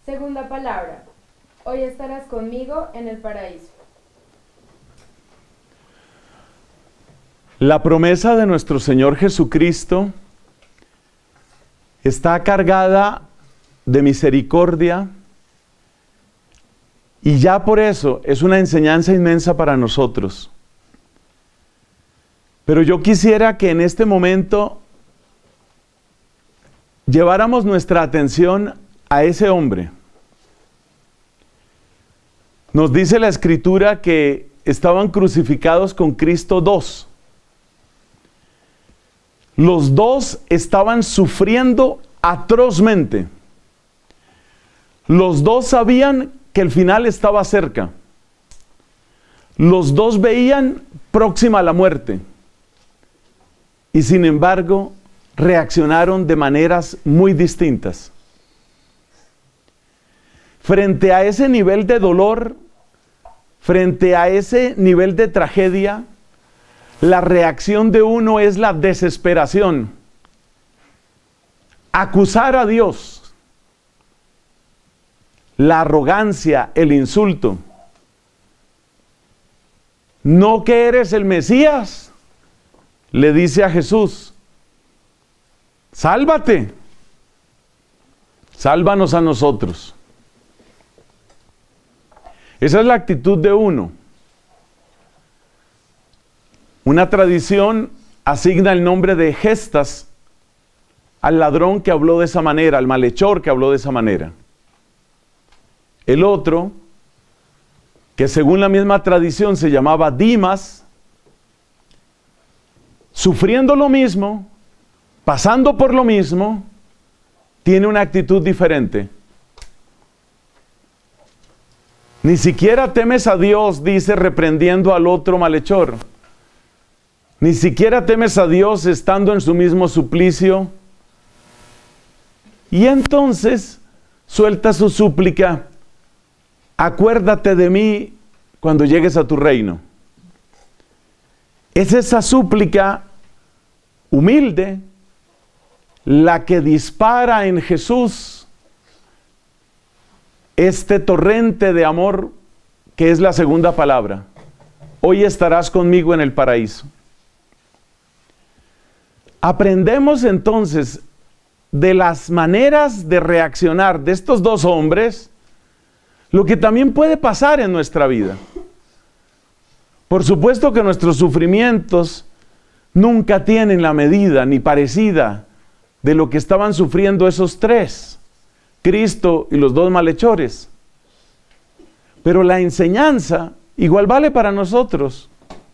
Segunda palabra, hoy estarás conmigo en el paraíso. La promesa de nuestro Señor Jesucristo está cargada de misericordia y ya por eso es una enseñanza inmensa para nosotros. Pero yo quisiera que en este momento lleváramos nuestra atención a ese hombre. Nos dice la Escritura que estaban crucificados con Cristo dos. Los dos estaban sufriendo atrozmente. Los dos sabían que el final estaba cerca. Los dos veían próxima a la muerte. Y sin embargo, reaccionaron de maneras muy distintas. Frente a ese nivel de dolor, frente a ese nivel de tragedia, la reacción de uno es la desesperación. Acusar a Dios, la arrogancia, el insulto. ¿No que eres el Mesías? Le dice a Jesús, sálvate, sálvanos a nosotros. Esa es la actitud de uno. Una tradición asigna el nombre de Gestas al ladrón que habló de esa manera, al malhechor que habló de esa manera. El otro, que según la misma tradición se llamaba Dimas, sufriendo lo mismo, pasando por lo mismo, tiene una actitud diferente. Ni siquiera temes a Dios, dice, reprendiendo al otro malhechor. Ni siquiera temes a Dios estando en su mismo suplicio. Y entonces suelta su súplica: acuérdate de mí cuando llegues a tu reino. Es esa súplica humilde la que dispara en Jesús este torrente de amor que es la segunda palabra. Hoy estarás conmigo en el paraíso. Aprendemos entonces de las maneras de reaccionar de estos dos hombres lo que también puede pasar en nuestra vida. Por supuesto que nuestros sufrimientos nunca tienen la medida ni parecida de lo que estaban sufriendo esos tres, Cristo y los dos malhechores. Pero la enseñanza igual vale para nosotros.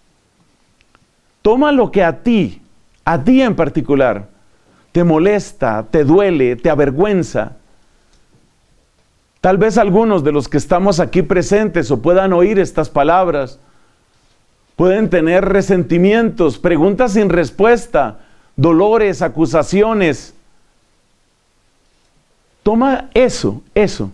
Toma lo que a ti en particular, te molesta, te duele, te avergüenza. Tal vez algunos de los que estamos aquí presentes o puedan oír estas palabras pueden tener resentimientos, preguntas sin respuesta, dolores, acusaciones. Toma eso,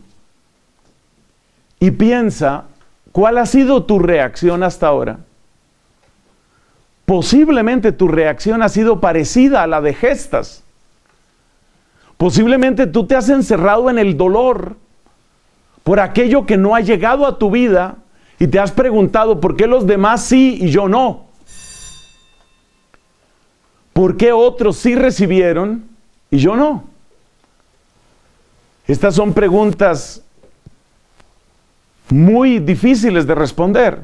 y piensa, ¿cuál ha sido tu reacción hasta ahora? Posiblemente tu reacción ha sido parecida a la de Gestas. Posiblemente tú te has encerrado en el dolor por aquello que no ha llegado a tu vida y te has preguntado, ¿por qué los demás sí y yo no? ¿Por qué otros sí recibieron y yo no? Estas son preguntas muy difíciles de responder.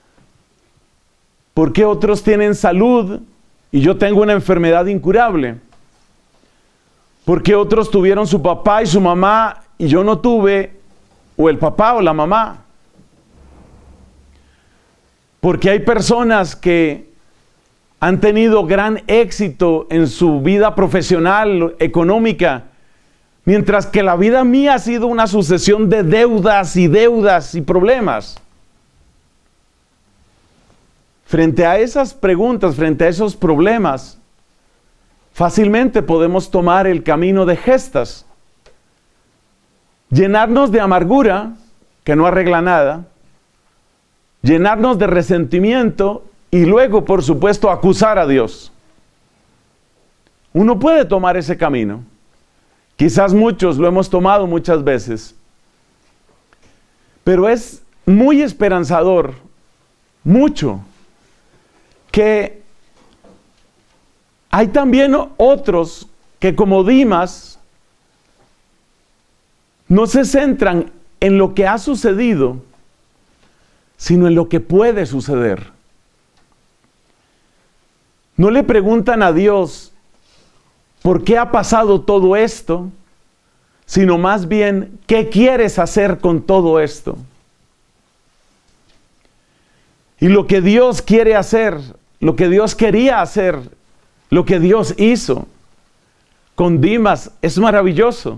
¿Por qué otros tienen salud y yo tengo una enfermedad incurable? ¿Por qué otros tuvieron su papá y su mamá y yo no tuve, o el papá o la mamá? Porque hay personas que han tenido gran éxito en su vida profesional, económica, mientras que la vida mía ha sido una sucesión de deudas y problemas. Frente a esas preguntas, frente a esos problemas, fácilmente podemos tomar el camino de Gestas. Llenarnos de amargura, que no arregla nada, llenarnos de resentimiento y luego, por supuesto, acusar a Dios. Uno puede tomar ese camino. Quizás muchos lo hemos tomado muchas veces. Pero es muy esperanzador, mucho, que hay también otros que como Dimas no se centran en lo que ha sucedido, sino en lo que puede suceder. No le preguntan a Dios por qué ha pasado todo esto, sino más bien, ¿qué quieres hacer con todo esto? Y lo que Dios quiere hacer, lo que Dios quería hacer, lo que Dios hizo con Dimas es maravilloso.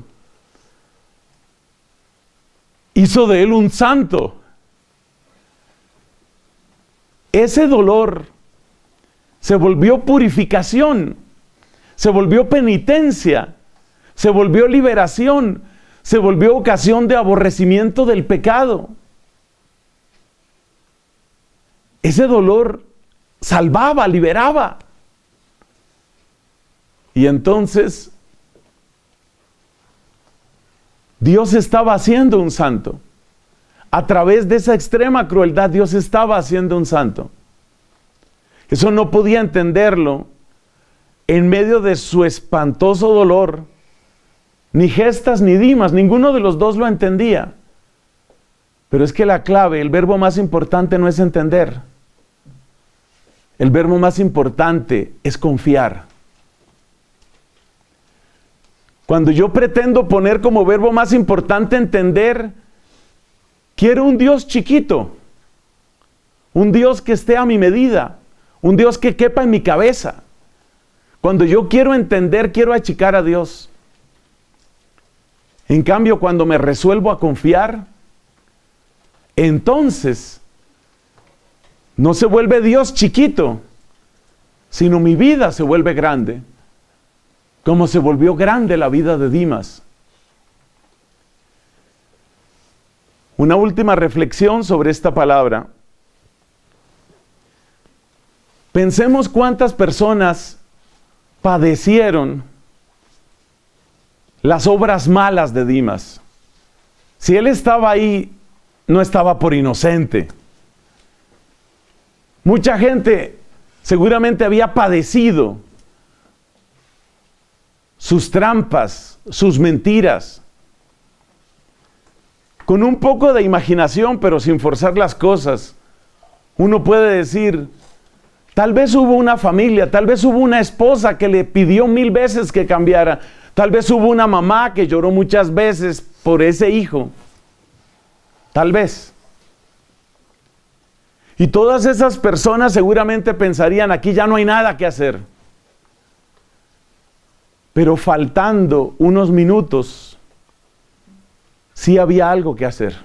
Hizo de él un santo. Ese dolor se volvió purificación, se volvió penitencia, se volvió liberación, se volvió ocasión de aborrecimiento del pecado. Ese dolor salvaba, liberaba. Y entonces Dios estaba haciendo un santo. A través de esa extrema crueldad, Dios estaba haciendo un santo. Eso no podía entenderlo en medio de su espantoso dolor. Ni Gestas ni Dimas, ninguno de los dos lo entendía. Pero es que la clave, el verbo más importante no es entender. El verbo más importante es confiar. Cuando yo pretendo poner como verbo más importante entender, quiero un Dios chiquito, un Dios que esté a mi medida, un Dios que quepa en mi cabeza. Cuando yo quiero entender, quiero achicar a Dios. En cambio, cuando me resuelvo a confiar, entonces no se vuelve Dios chiquito, sino mi vida se vuelve grande, como se volvió grande la vida de Dimas. Una última reflexión sobre esta palabra. Pensemos cuántas personas padecieron las obras malas de Dimas. Si él estaba ahí, no estaba por inocente. Mucha gente seguramente había padecido sus trampas, sus mentiras. Con un poco de imaginación, pero sin forzar las cosas, uno puede decir, tal vez hubo una familia, tal vez hubo una esposa que le pidió 1000 veces que cambiara, tal vez hubo una mamá que lloró muchas veces por ese hijo, tal vez. Y todas esas personas seguramente pensarían, aquí ya no hay nada que hacer. Pero faltando unos minutos, sí había algo que hacer.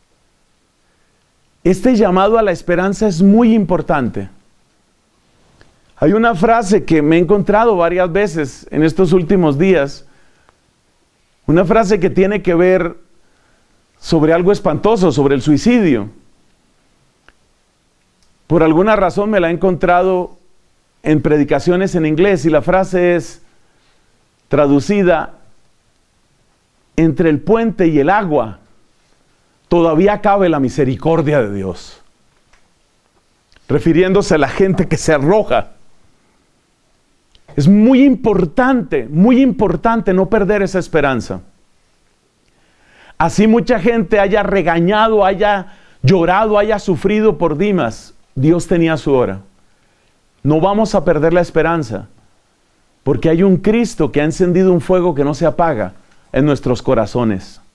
Este llamado a la esperanza es muy importante. Hay una frase que me he encontrado varias veces en estos últimos días, una frase que tiene que ver sobre algo espantoso, sobre el suicidio. Por alguna razón me la he encontrado en predicaciones en inglés y la frase es traducida: entre el puente y el agua todavía cabe la misericordia de Dios, refiriéndose a la gente que se arroja. Es muy importante no perder esa esperanza. Así mucha gente haya regañado, haya llorado, haya sufrido por Dimas, Dios tenía su hora. No vamos a perder la esperanza, porque hay un Cristo que ha encendido un fuego que no se apaga en nuestros corazones.